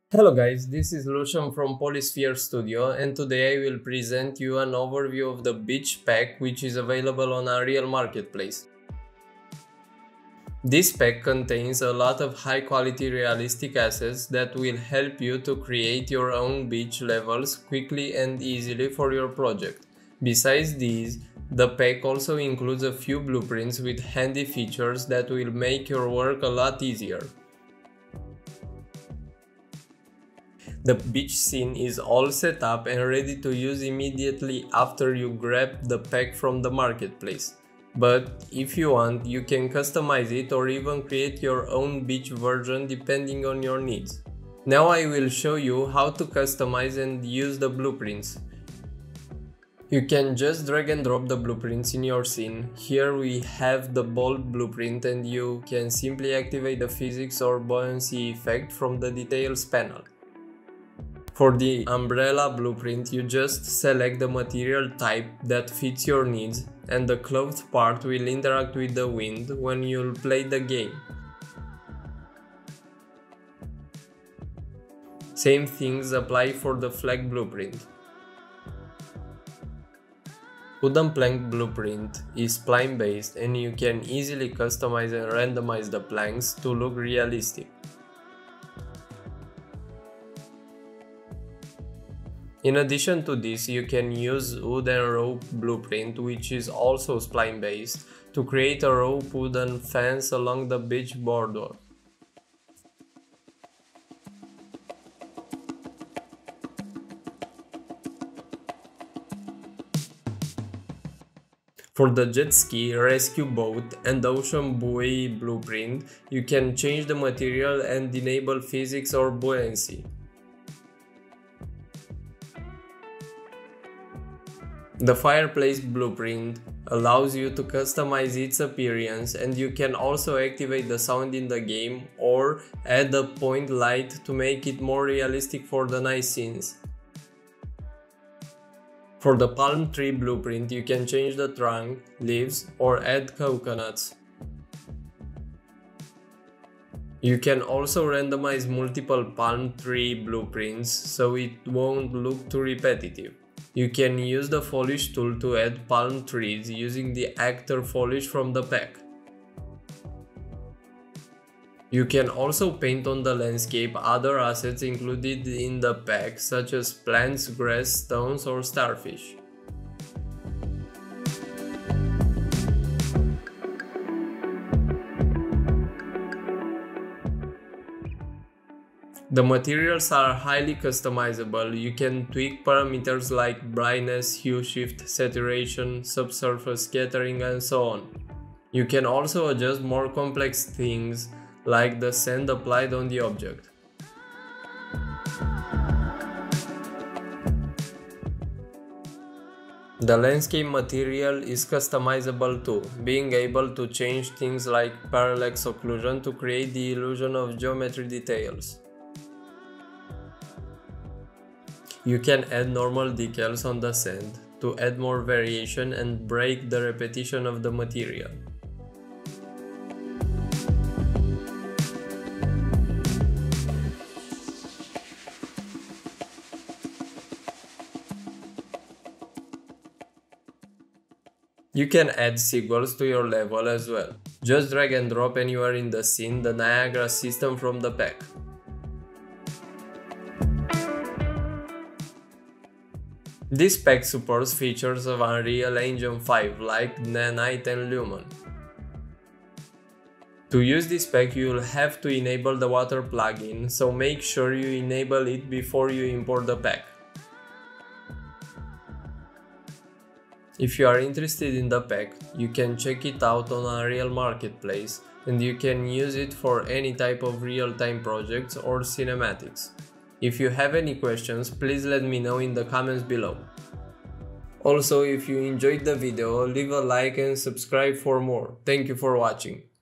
Hello guys, this is Lucian from Polysphere Studio, and today I will present you an overview of the beach pack which is available on Unreal Marketplace. This pack contains a lot of high quality realistic assets that will help you to create your own beach levels quickly and easily for your project. Besides these, the pack also includes a few blueprints with handy features that will make your work a lot easier. The beach scene is all set up and ready to use immediately after you grab the pack from the marketplace. But if you want, you can customize it or even create your own beach version depending on your needs. Now I will show you how to customize and use the blueprints. You can just drag and drop the blueprints in your scene. Here we have the ball blueprint, and you can simply activate the physics or buoyancy effect from the details panel. For the umbrella blueprint, you just select the material type that fits your needs, and the clothed part will interact with the wind when you'll play the game. Same things apply for the flag blueprint. Wooden plank blueprint is spline based, and you can easily customize and randomize the planks to look realistic. In addition to this, you can use wood and rope blueprint, which is also spline based, to create a rope wooden fence along the beach border. For the jet ski, rescue boat and ocean buoy blueprint, you can change the material and enable physics or buoyancy. The fireplace blueprint allows you to customize its appearance, and you can also activate the sound in the game or add a point light to make it more realistic for the night scenes. For the palm tree blueprint, you can change the trunk, leaves, or add coconuts. You can also randomize multiple palm tree blueprints so it won't look too repetitive. You can use the foliage tool to add palm trees using the actor foliage from the pack. You can also paint on the landscape other assets included in the pack, such as plants, grass, stones, or starfish. The materials are highly customizable. You can tweak parameters like brightness, hue shift, saturation, subsurface scattering, and so on. You can also adjust more complex things like the sand applied on the object. The landscape material is customizable too, being able to change things like parallax occlusion to create the illusion of geometry details. You can add normal decals on the sand to add more variation and break the repetition of the material. You can add seagulls to your level as well. Just drag and drop anywhere in the scene the Niagara system from the pack. This pack supports features of Unreal Engine 5 like Nanite and Lumen. To use this pack, you will have to enable the water plugin, so make sure you enable it before you import the pack. If you are interested in the pack, you can check it out on Unreal Marketplace, and you can use it for any type of real-time projects or cinematics. If you have any questions, please let me know in the comments below. Also, if you enjoyed the video, leave a like and subscribe for more. Thank you for watching.